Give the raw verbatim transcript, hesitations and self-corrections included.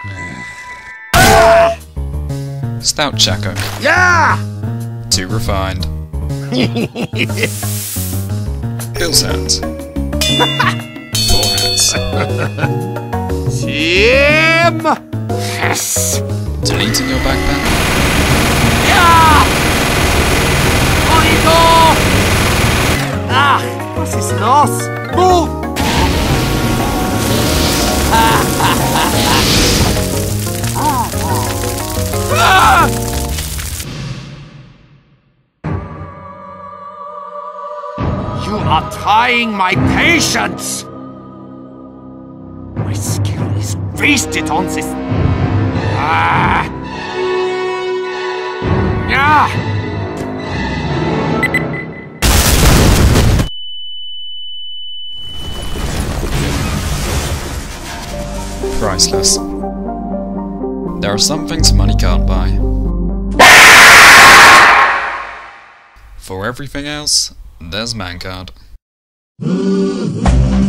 Stout Chaco. Yeah! Too refined. Bill's hands. Four hands. Tim! Yes! Deleting your backpack. Ja! Monitor! Ach, was ist los? Move! Ah! You are trying my patience! My skill is wasted on this. Ah! Yeah! Priceless. There are some things money can't buy. For everything else, there's Manncard.